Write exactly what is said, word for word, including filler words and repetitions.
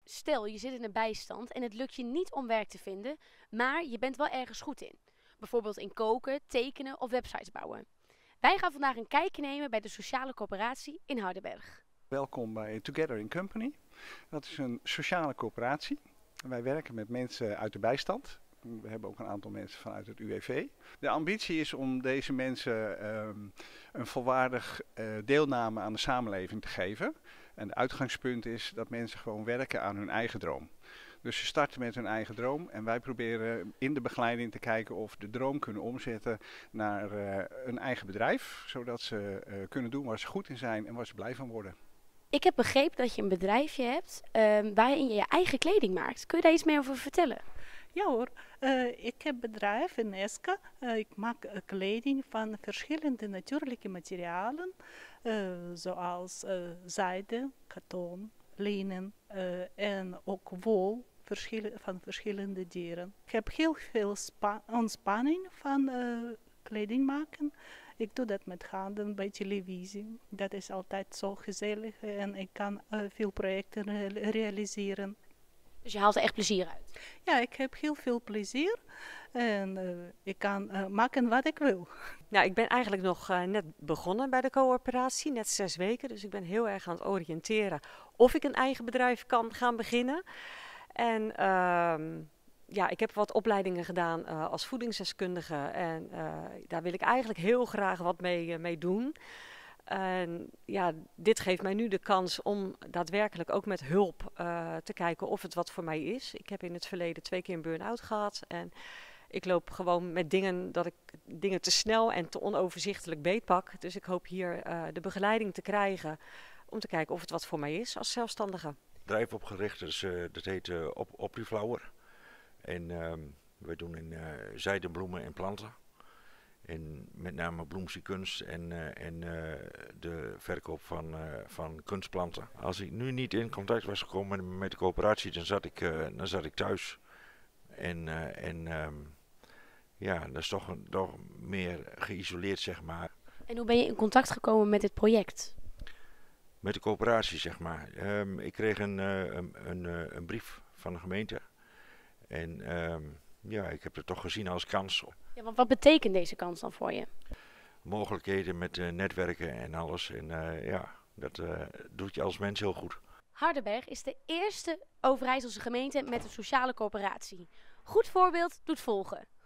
Stel, je zit in een bijstand en het lukt je niet om werk te vinden, maar je bent wel ergens goed in. Bijvoorbeeld in koken, tekenen of websites bouwen. Wij gaan vandaag een kijkje nemen bij de sociale coöperatie in Hardenberg. Welkom bij Together in Company. Dat is een sociale coöperatie. Wij werken met mensen uit de bijstand. We hebben ook een aantal mensen vanuit het U W V. De ambitie is om deze mensen um, een volwaardig uh, deelname aan de samenleving te geven. En het uitgangspunt is dat mensen gewoon werken aan hun eigen droom. Dus ze starten met hun eigen droom en wij proberen in de begeleiding te kijken of de droom kunnen omzetten naar uh, een eigen bedrijf. Zodat ze uh, kunnen doen waar ze goed in zijn en waar ze blij van worden. Ik heb begrepen dat je een bedrijfje hebt uh, waarin je je eigen kleding maakt. Kun je daar iets meer over vertellen? Ja hoor, uh, ik heb een bedrijf in Eska. Uh, ik maak uh, kleding van verschillende natuurlijke materialen. Uh, zoals uh, zijde, karton, linnen uh, en ook wol verschil van verschillende dieren. Ik heb heel veel ontspanning van uh, kleding maken. Ik doe dat met handen bij televisie. Dat is altijd zo gezellig en ik kan uh, veel projecten re realiseren. Dus je haalt er echt plezier uit? Ja, ik heb heel veel plezier en uh, ik kan uh, maken wat ik wil. Nou, ik ben eigenlijk nog uh, net begonnen bij de coöperatie, net zes weken. Dus ik ben heel erg aan het oriënteren of ik een eigen bedrijf kan gaan beginnen. En uh, ja, ik heb wat opleidingen gedaan uh, als voedingsdeskundige en uh, daar wil ik eigenlijk heel graag wat mee, uh, mee doen. En ja, dit geeft mij nu de kans om daadwerkelijk ook met hulp uh, te kijken of het wat voor mij is. Ik heb in het verleden twee keer een burn-out gehad en ik loop gewoon met dingen dat ik dingen te snel en te onoverzichtelijk beetpak. Dus ik hoop hier uh, de begeleiding te krijgen om te kijken of het wat voor mij is als zelfstandige. Bedrijf opgericht, dus, uh, dat heet uh, Op Opiflower. En uh, we doen in uh, zijdenbloemen en planten. En met name bloemsie kunst en, uh, en uh, de verkoop van, uh, van kunstplanten. Als ik nu niet in contact was gekomen met de coöperatie, dan zat ik, uh, dan zat ik thuis. En, uh, en um, ja, dat is toch, een, toch meer geïsoleerd, zeg maar. En hoe ben je in contact gekomen met dit project? Met de coöperatie, zeg maar. Um, ik kreeg een, uh, een, een, een brief van de gemeente. En um, ja, ik heb het toch gezien als kans. Ja, want wat betekent deze kans dan voor je? Mogelijkheden met uh, netwerken en alles. En uh, ja, dat uh, doet je als mens heel goed. Hardenberg is de eerste Overijsselse gemeente met een sociale coöperatie. Goed voorbeeld doet volgen.